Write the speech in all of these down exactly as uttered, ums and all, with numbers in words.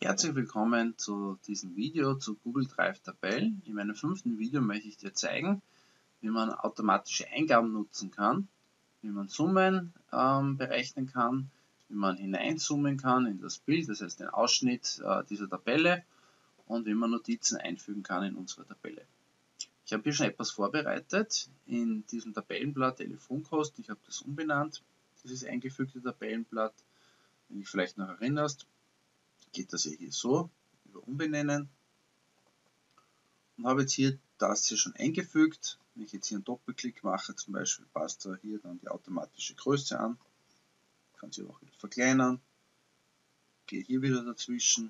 Herzlich willkommen zu diesem Video zu Google Drive Tabellen. In meinem fünften Video möchte ich dir zeigen, wie man automatische Eingaben nutzen kann, wie man Summen ähm, berechnen kann, wie man hineinzoomen kann in das Bild, das heißt den Ausschnitt äh, dieser Tabelle, und wie man Notizen einfügen kann in unsere Tabelle. Ich habe hier schon etwas vorbereitet in diesem Tabellenblatt Telefonkosten. Ich habe das umbenannt, dieses eingefügte Tabellenblatt. Wenn du dich vielleicht noch erinnerst, geht das ja hier so, über Umbenennen, und habe jetzt hier das hier schon eingefügt. Wenn ich jetzt hier einen Doppelklick mache, zum Beispiel, passt da hier dann die automatische Größe an. Ich kann sie auch wieder verkleinern, gehe hier wieder dazwischen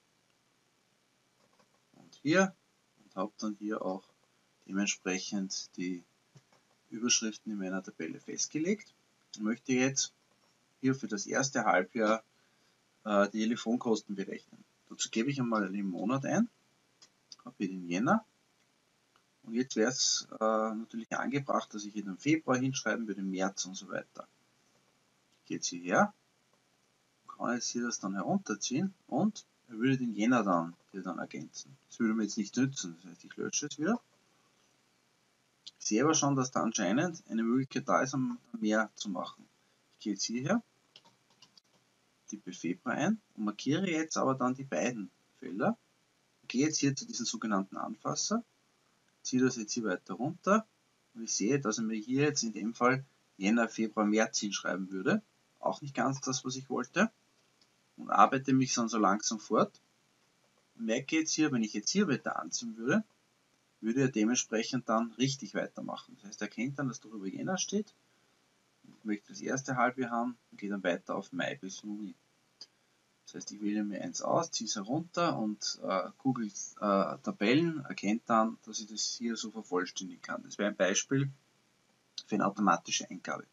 und hier und habe dann hier auch dementsprechend die Überschriften in meiner Tabelle festgelegt. Ich möchte jetzt hier für das erste Halbjahr äh, die Telefonkosten berechnen. Dazu gebe ich einmal den Monat ein, habe hier den Jänner, und jetzt wäre es äh, natürlich angebracht, dass ich hier den Februar hinschreiben würde, den März und so weiter. Ich gehe jetzt hierher, kann jetzt hier das dann herunterziehen und er würde den Jänner dann hier dann ergänzen. Das würde mir jetzt nicht nützen, das heißt, ich lösche es wieder. Ich sehe aber schon, dass da anscheinend eine Möglichkeit da ist, um mehr zu machen. Ich gehe jetzt hierher, tippe Februar ein und markiere jetzt aber dann die beiden Felder. Gehe jetzt hier zu diesem sogenannten Anfasser, ziehe das jetzt hier weiter runter und ich sehe, dass er mir hier jetzt in dem Fall Jänner, Februar, März hinschreiben würde. Auch nicht ganz das, was ich wollte. Und arbeite mich dann so langsam fort. Und merke jetzt hier, wenn ich jetzt hier weiter anziehen würde, würde er dementsprechend dann richtig weitermachen. Das heißt, er erkennt dann, dass darüber Jänner steht. Ich möchte das erste Halbjahr haben und gehe dann weiter auf Mai bis Juni. Das heißt, ich wähle mir eins aus, ziehe es herunter und äh, Google äh, Tabellen erkennt dann, dass ich das hier so vervollständigen kann. Das wäre ein Beispiel für eine automatische Eingabe.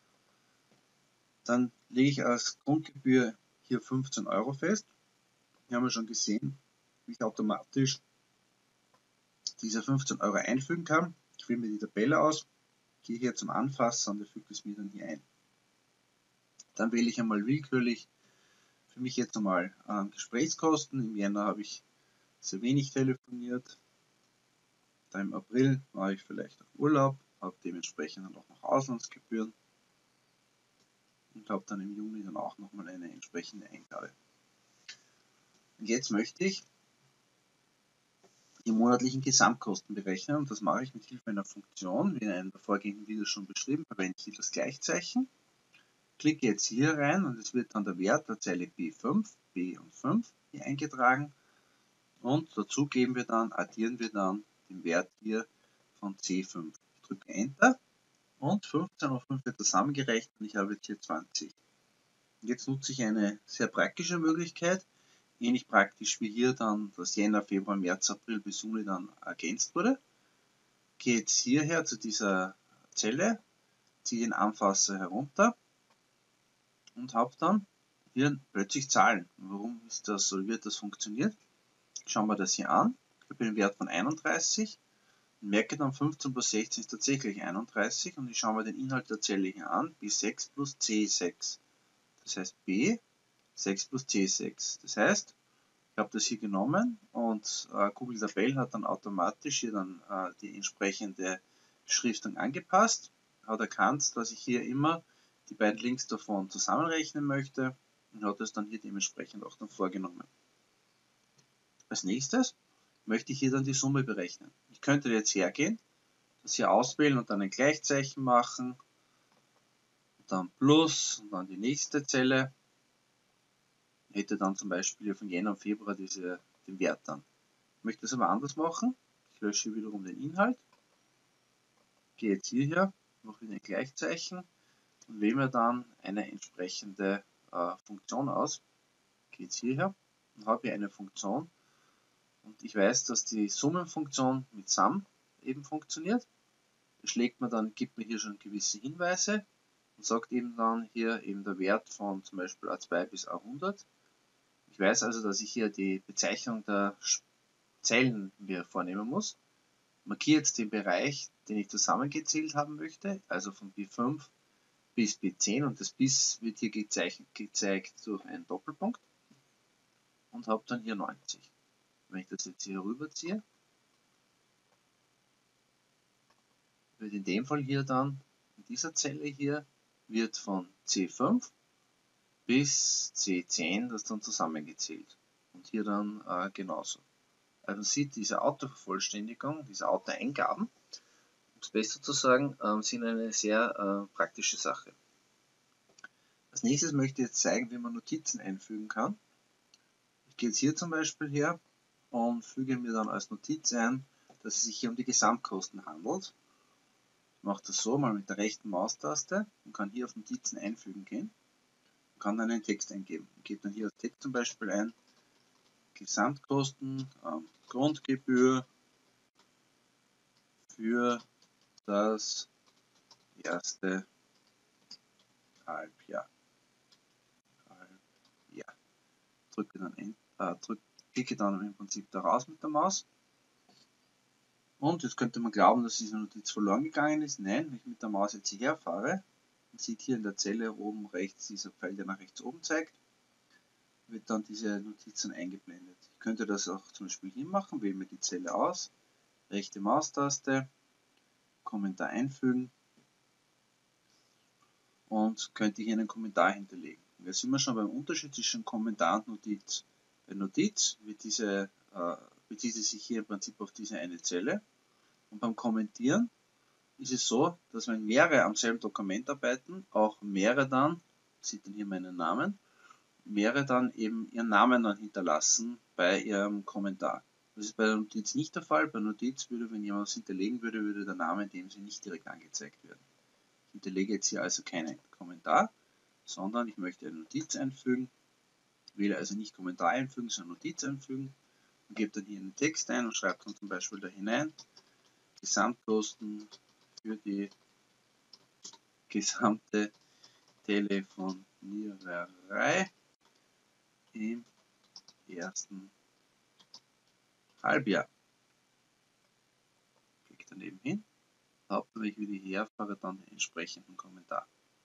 Dann lege ich als Grundgebühr hier fünfzehn Euro fest. Hier haben wir schon gesehen, wie ich automatisch diese fünfzehn Euro einfügen kann. Ich wähle mir die Tabelle aus, gehe hier zum Anfasser und er fügt es mir dann hier ein. Dann wähle ich einmal willkürlich für mich jetzt einmal äh, Gesprächskosten. Im Jänner habe ich sehr wenig telefoniert. Dann im April war ich vielleicht auf Urlaub, habe dementsprechend dann auch noch Auslandsgebühren und habe dann im Juni dann auch nochmal eine entsprechende Eingabe. Und jetzt möchte ich die monatlichen Gesamtkosten berechnen, und das mache ich mit Hilfe einer Funktion, wie in einem der vorgehenden Videos schon beschrieben, verwende ich hier das Gleichzeichen. Klicke jetzt hier rein und es wird dann der Wert der Zeile B fünf, B und fünf hier eingetragen, und dazu geben wir dann, addieren wir dann den Wert hier von C fünf. Ich drücke Enter und fünfzehn und fünf wird zusammengerechnet und ich habe jetzt hier zwanzig. Jetzt nutze ich eine sehr praktische Möglichkeit, ähnlich praktisch wie hier dann das Jänner, Februar, März, April bis Juni dann ergänzt wurde. Gehe jetzt hierher zu dieser Zelle, ziehe den Anfasser herunter und habe dann hier plötzlich Zahlen. Warum ist das so? Wie wird das funktioniert? Schauen wir das hier an. Ich habe den Wert von einunddreißig und merke dann, fünfzehn plus sechzehn ist tatsächlich einunddreißig, und ich schaue mir den Inhalt der Zelle hier an, B sechs plus C sechs. Das heißt B sechs plus C sechs. Das heißt, ich habe das hier genommen und äh, Google Tabellen hat dann automatisch hier dann äh, die entsprechende Beschriftung angepasst, hat erkannt, dass ich hier immer die beiden Links davon zusammenrechnen möchte und hat es dann hier dementsprechend auch dann vorgenommen. Als nächstes möchte ich hier dann die Summe berechnen. Ich könnte jetzt hergehen, das hier auswählen und dann ein Gleichzeichen machen, dann Plus und dann die nächste Zelle. Ich hätte dann zum Beispiel hier von Jänner und Februar diese, den Wert dann. Ich möchte das aber anders machen. Ich lösche wiederum den Inhalt, gehe jetzt hierher, mache wieder ein Gleichzeichen und wähle mir dann eine entsprechende äh, Funktion aus. Gehe jetzt hierher und habe hier eine Funktion, und ich weiß, dass die Summenfunktion mit Sum eben funktioniert. Das schlägt mir dann, gibt mir hier schon gewisse Hinweise und sagt eben dann hier eben der Wert von zum Beispiel A zwei bis A hundert. Ich weiß also, dass ich hier die Bezeichnung der Zeilen mir vornehmen muss. Markiere jetzt den Bereich, den ich zusammengezählt haben möchte, also von B fünf bis B zehn, und das bis wird hier gezeigt, gezeigt durch einen Doppelpunkt. und habe dann hier neunzig. Wenn ich das jetzt hier rüberziehe, wird in dem Fall hier dann, in dieser Zelle hier, wird von C fünf bis C zehn das dann zusammengezählt. Und hier dann äh, genauso. Also man sieht, diese Autovervollständigung, diese Autoeingaben, um es besser zu sagen, äh, sind eine sehr äh, praktische Sache. Als nächstes möchte ich jetzt zeigen, wie man Notizen einfügen kann. Ich gehe jetzt hier zum Beispiel her und füge mir dann als Notiz ein, dass es sich hier um die Gesamtkosten handelt. Ich mache das so mal mit der rechten Maustaste und kann hier auf Notizen einfügen gehen und kann dann einen Text eingeben. Ich gebe dann hier als Text zum Beispiel ein Gesamtkosten, ähm, Grundgebühr für das erste Halbjahr. Halbjahr. Drücke dann, äh, drück, klicke dann im Prinzip da raus mit der Maus. Und jetzt könnte man glauben, dass diese Notiz verloren gegangen ist. Nein, wenn ich mit der Maus jetzt hierher fahre, man sieht hier in der Zelle oben rechts dieser Pfeil, der nach rechts oben zeigt, wird dann diese Notiz dann eingeblendet. Ich könnte das auch zum Beispiel hier machen, wähle mir die Zelle aus, rechte Maustaste, Kommentar einfügen und könnte hier einen Kommentar hinterlegen. Und jetzt sind wir schon beim Unterschied zwischen Kommentar und Notiz. Bei Notiz wird diese, äh, bezieht sie sich hier im Prinzip auf diese eine Zelle. Und beim Kommentieren ist es so, dass wenn mehrere am selben Dokument arbeiten, auch mehrere dann, sieht dann hier meinen Namen, mehrere dann eben ihren Namen dann hinterlassen bei ihrem Kommentar. Das ist bei der Notiz nicht der Fall. Bei Notiz würde, wenn jemand was hinterlegen würde, würde der Name in dem Sinne nicht direkt angezeigt werden. Ich hinterlege jetzt hier also keinen Kommentar, sondern ich möchte eine Notiz einfügen, wähle also nicht Kommentar einfügen, sondern Notiz einfügen und gebe dann hier einen Text ein und schreibe dann zum Beispiel da hinein, Gesamtkosten für die gesamte Telefoniererei im ersten Halbjahr. Klicke daneben hin, habe, wenn ich wieder herfahre, dann den entsprechenden Kommentar.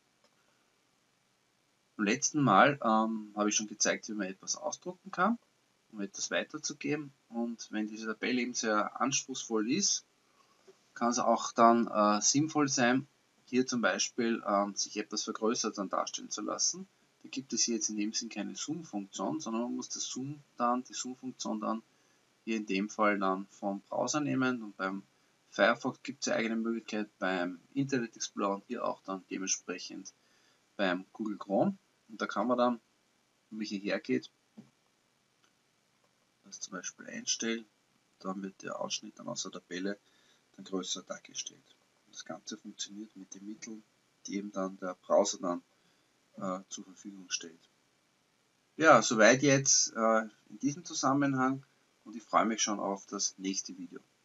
Beim letzten Mal ähm, habe ich schon gezeigt, wie man etwas ausdrucken kann, um etwas weiterzugeben. Und wenn diese Tabelle eben sehr anspruchsvoll ist, kann es auch dann äh, sinnvoll sein, hier zum Beispiel ähm, sich etwas vergrößert dann darstellen zu lassen. Da gibt es hier jetzt in dem Sinn keine Zoom-Funktion, sondern man muss das Zoom dann, die Zoom-Funktion dann hier in dem Fall dann vom Browser nehmen. Und beim Firefox gibt es eine eigene Möglichkeit, beim Internet Explorer und hier auch dann dementsprechend beim Google Chrome. Und da kann man dann, wenn man hierher geht, das zum Beispiel einstellen, dann wird der Ausschnitt dann aus der Tabelle dann größer dargestellt. Das Ganze funktioniert mit den Mitteln, die eben dann der Browser dann äh, zur Verfügung stellt. Ja, soweit jetzt äh, in diesem Zusammenhang und ich freue mich schon auf das nächste Video.